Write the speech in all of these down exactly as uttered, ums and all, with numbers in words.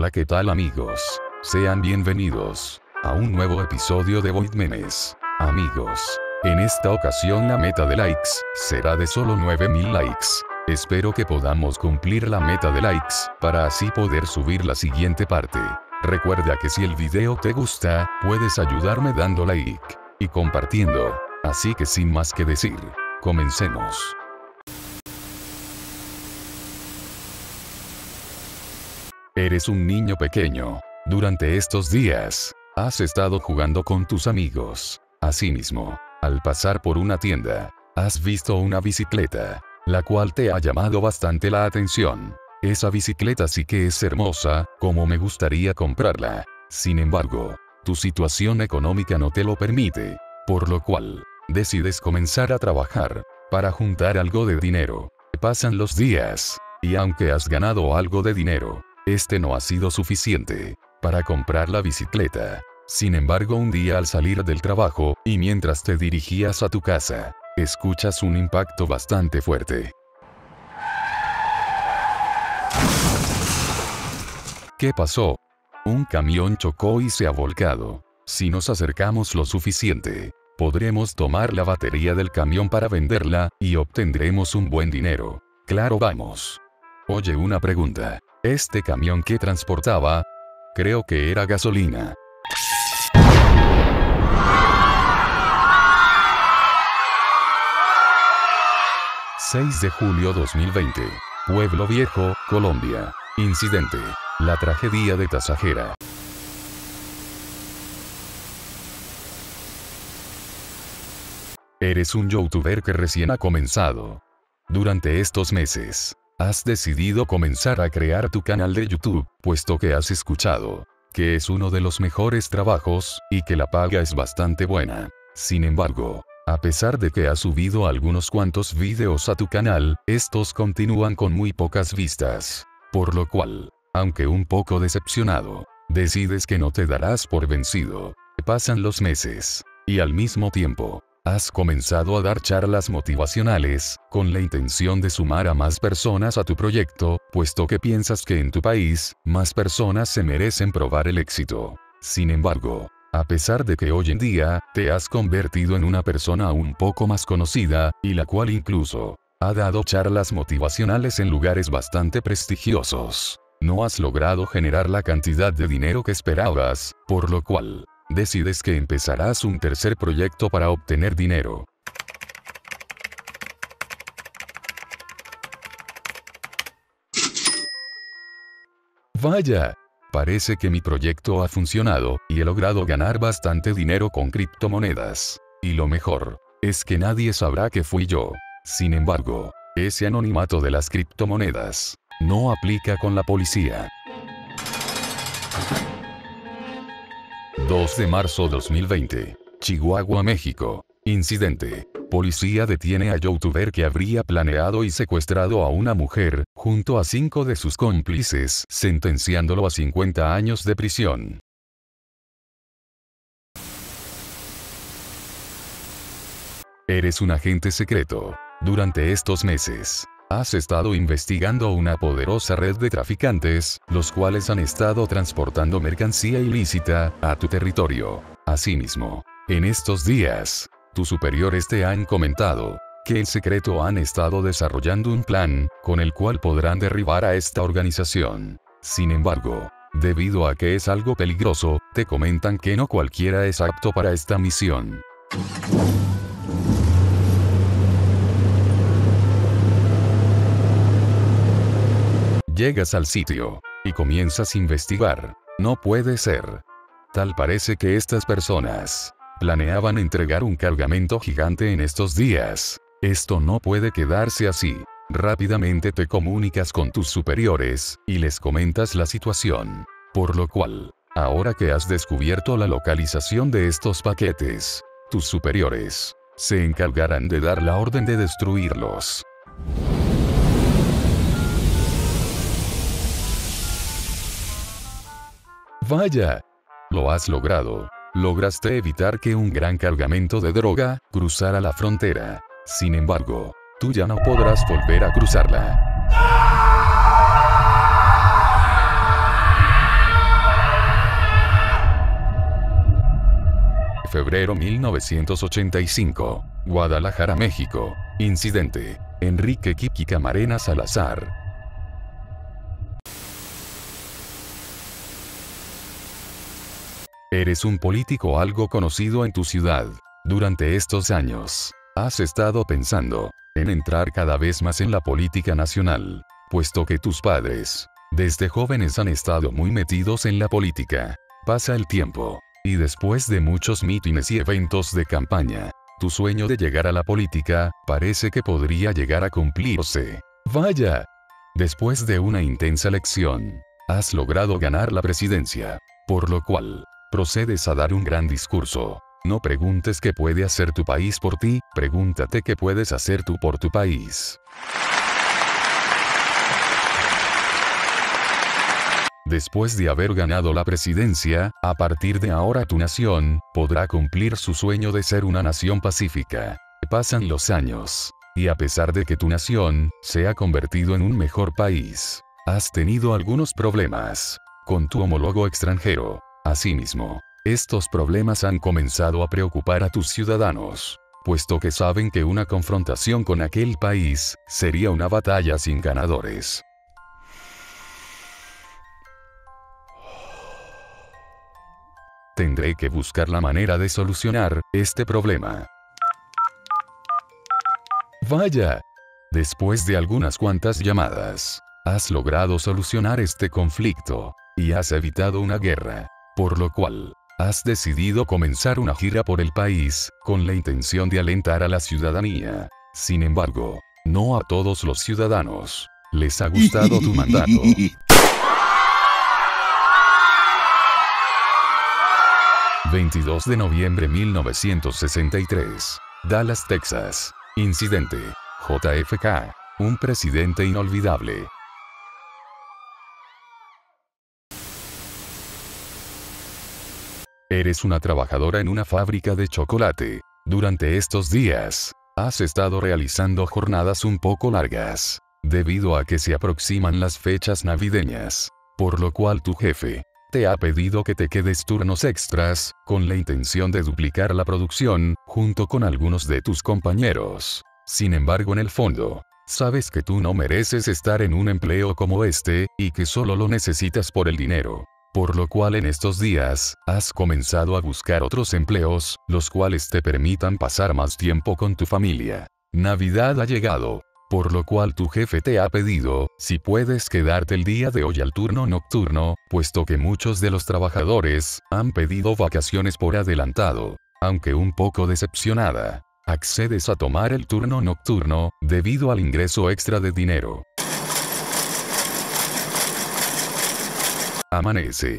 Hola, ¿qué tal amigos? Sean bienvenidos a un nuevo episodio de Void Memes. Amigos, en esta ocasión la meta de likes será de solo nueve mil likes. Espero que podamos cumplir la meta de likes, para así poder subir la siguiente parte. Recuerda que si el video te gusta, puedes ayudarme dando like y compartiendo. Así que sin más que decir, comencemos. Eres un niño pequeño. Durante estos días, has estado jugando con tus amigos. Asimismo, al pasar por una tienda, has visto una bicicleta, la cual te ha llamado bastante la atención. Esa bicicleta sí que es hermosa, como me gustaría comprarla. Sin embargo, tu situación económica no te lo permite, por lo cual, decides comenzar a trabajar, para juntar algo de dinero. Pasan los días, y aunque has ganado algo de dinero, este no ha sido suficiente para comprar la bicicleta. Sin embargo, un día al salir del trabajo, y mientras te dirigías a tu casa, escuchas un impacto bastante fuerte. ¿Qué pasó? Un camión chocó y se ha volcado. Si nos acercamos lo suficiente, podremos tomar la batería del camión para venderla, y obtendremos un buen dinero. Claro, vamos. Oye, una pregunta. ¿Este camión que transportaba? Creo que era gasolina. seis de julio dos mil veinte. Pueblo Viejo, Colombia. Incidente. La tragedia de Tasajera. Eres un youtuber que recién ha comenzado. Durante estos meses, has decidido comenzar a crear tu canal de YouTube, puesto que has escuchado que es uno de los mejores trabajos, y que la paga es bastante buena. Sin embargo, a pesar de que has subido algunos cuantos videos a tu canal, estos continúan con muy pocas vistas. Por lo cual, aunque un poco decepcionado, decides que no te darás por vencido. Pasan los meses, y al mismo tiempo, has comenzado a dar charlas motivacionales, con la intención de sumar a más personas a tu proyecto, puesto que piensas que en tu país, más personas se merecen probar el éxito. Sin embargo, a pesar de que hoy en día, te has convertido en una persona un poco más conocida, y la cual incluso, ha dado charlas motivacionales en lugares bastante prestigiosos, no has logrado generar la cantidad de dinero que esperabas, por lo cual, decides que empezarás un tercer proyecto para obtener dinero. Vaya, parece que mi proyecto ha funcionado, y he logrado ganar bastante dinero con criptomonedas. Y lo mejor, es que nadie sabrá que fui yo. Sin embargo, ese anonimato de las criptomonedas, no aplica con la policía. dos de marzo dos mil veinte. Chihuahua, México. Incidente. Policía detiene a youtuber que habría planeado y secuestrado a una mujer, junto a cinco de sus cómplices, sentenciándolo a cincuenta años de prisión. Eres un agente secreto. Durante estos meses, has estado investigando una poderosa red de traficantes, los cuales han estado transportando mercancía ilícita a tu territorio. Asimismo, en estos días, tus superiores te han comentado que en secreto han estado desarrollando un plan, con el cual podrán derribar a esta organización. Sin embargo, debido a que es algo peligroso, te comentan que no cualquiera es apto para esta misión. Llegas al sitio, y comienzas a investigar. No puede ser. Tal parece que estas personas planeaban entregar un cargamento gigante en estos días. Esto no puede quedarse así. Rápidamente te comunicas con tus superiores, y les comentas la situación. Por lo cual, ahora que has descubierto la localización de estos paquetes, tus superiores se encargarán de dar la orden de destruirlos. Vaya, lo has logrado. Lograste evitar que un gran cargamento de droga cruzara la frontera. Sin embargo, tú ya no podrás volver a cruzarla. febrero mil novecientos ochenta y cinco. Guadalajara, México. Incidente. Enrique Kiki Camarena Salazar. Eres un político algo conocido en tu ciudad. Durante estos años, has estado pensando en entrar cada vez más en la política nacional, puesto que tus padres, desde jóvenes han estado muy metidos en la política. Pasa el tiempo, y después de muchos mítines y eventos de campaña, tu sueño de llegar a la política, parece que podría llegar a cumplirse. ¡Vaya! Después de una intensa elección, has logrado ganar la presidencia, por lo cual, procedes a dar un gran discurso. No preguntes qué puede hacer tu país por ti, pregúntate qué puedes hacer tú por tu país. Después de haber ganado la presidencia, a partir de ahora tu nación podrá cumplir su sueño de ser una nación pacífica. Pasan los años, y a pesar de que tu nación se ha convertido en un mejor país, has tenido algunos problemas con tu homólogo extranjero. Asimismo, estos problemas han comenzado a preocupar a tus ciudadanos, puesto que saben que una confrontación con aquel país sería una batalla sin ganadores. Tendré que buscar la manera de solucionar este problema. Vaya. Después de algunas cuantas llamadas, has logrado solucionar este conflicto, y has evitado una guerra, por lo cual, has decidido comenzar una gira por el país, con la intención de alentar a la ciudadanía. Sin embargo, no a todos los ciudadanos les ha gustado tu mandato. veintidós de noviembre mil novecientos sesenta y tres. Dallas, Texas. Incidente. J F K. Un presidente inolvidable. Eres una trabajadora en una fábrica de chocolate. Durante estos días, has estado realizando jornadas un poco largas, debido a que se aproximan las fechas navideñas, por lo cual tu jefe te ha pedido que te quedes turnos extras, con la intención de duplicar la producción, junto con algunos de tus compañeros. Sin embargo, en el fondo, sabes que tú no mereces estar en un empleo como este, y que solo lo necesitas por el dinero. Por lo cual en estos días, has comenzado a buscar otros empleos, los cuales te permitan pasar más tiempo con tu familia. Navidad ha llegado, por lo cual tu jefe te ha pedido, si puedes quedarte el día de hoy al turno nocturno, puesto que muchos de los trabajadores han pedido vacaciones por adelantado. Aunque un poco decepcionada, accedes a tomar el turno nocturno, debido al ingreso extra de dinero. Amanece.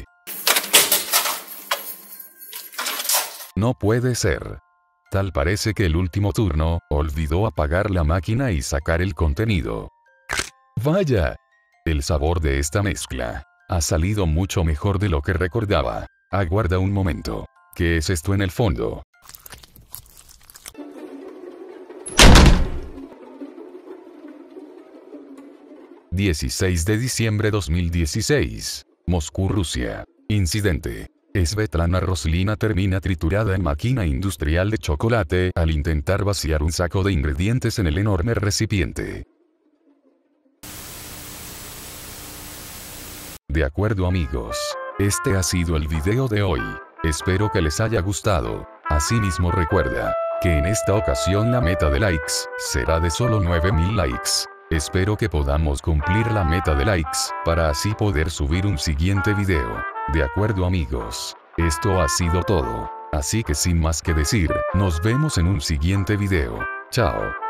No puede ser. Tal parece que el último turno olvidó apagar la máquina y sacar el contenido. Vaya. El sabor de esta mezcla ha salido mucho mejor de lo que recordaba. Aguarda un momento. ¿Qué es esto en el fondo? dieciséis de diciembre dos mil dieciséis. Moscú, Rusia. Incidente. Svetlana Roslina termina triturada en máquina industrial de chocolate al intentar vaciar un saco de ingredientes en el enorme recipiente. De acuerdo, amigos. Este ha sido el video de hoy. Espero que les haya gustado. Asimismo, recuerda que en esta ocasión la meta de likes será de solo nueve mil likes. Espero que podamos cumplir la meta de likes, para así poder subir un siguiente video. De acuerdo, amigos. Esto ha sido todo. Así que sin más que decir, nos vemos en un siguiente video. Chao.